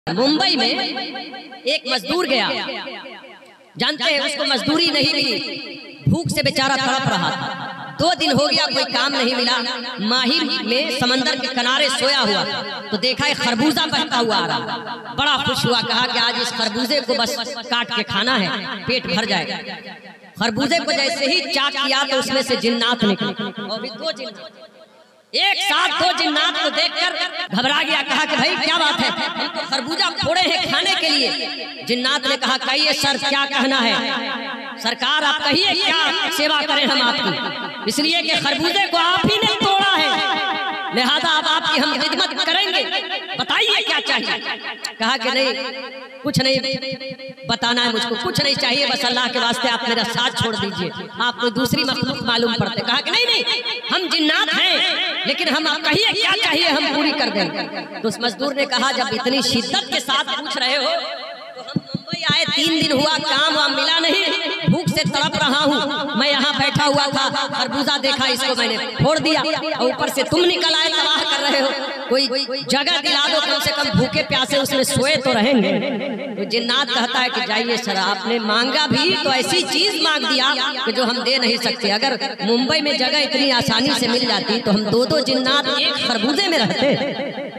मुंबई में एक मजदूर गया, जानते हैं उसको मजदूरी नहीं मिली, भूख से बेचारा तड़प रहा था। 2 दिन हो गया, कोई काम नहीं मिला। माही में समंदर के किनारे सोया हुआ तो देखा एक खरबूजा बहता हुआ आ रहा। बड़ा खुश हुआ, कहा कि आज इस खरबूजे को बस काट के खाना है, पेट भर जाएगा। खरबूजे को जैसे ही चाक किया तो उसमें से जिन्नात निकले, और भी 2 जिन्नात एक साथ 2 जिन्नात को देखकर घबरा गया। कहा कि भाई क्या बात है, हम तो खरबूजा फोड़े हैं खाने के लिए। जिन्नात ने कहा कहिए सर क्या कहना है, सरकार आप कहिए क्या सेवा करें हम आपकी, इसलिए कि खरबूजे को आप ही ने तोड़ा है, लिहाजा अब आपकी हम खिदमत करेंगे, बताइए क्या चाहिए। कहा कि नहीं कुछ नहीं बताना है मुझको, कुछ नहीं चाहिए, बस अल्लाह के वास्ते आप मेरा साथ छोड़ दीजिए, आप कोई दूसरी मखलूक मालूम पड़ते। कहा कि नहीं हम जिन्नात हैं, लेकिन हम आप कहिए क्या चाहिए हम पूरी कर देंगे। तो उस मजदूर ने कहा जब इतनी शिद्दत के साथ पूछ रहे हो तो हम मुंबई आए 3 दिन हुआ, काम वाम मिला नहीं, भूख से तड़प रहा हूँ, मैं यहाँ बैठा हुआ था, खरबूजा देखा इसको मैंने फोड़ दिया, और ऊपर से तुम निकल आए तबाह कर रहे हो, कोई जगह दिला दो, कम से कम भूखे प्यासे उसमें सोए तो रहेंगे। तो जिन्नात कहता है कि जाइए सर, आपने मांगा भी तो ऐसी चीज मांग दिया कि जो हम दे नहीं सकते। अगर मुंबई में जगह इतनी आसानी से मिल जाती तो हम 2-2 जिन्नात एक खरबूजे में रहते।